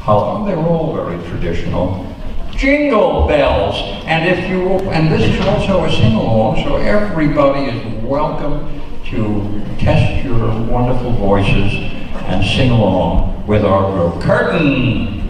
They're all very traditional. Jingle Bells, and this is also a sing-along, so everybody is welcome to test your wonderful voices and sing along with our group. Curtain!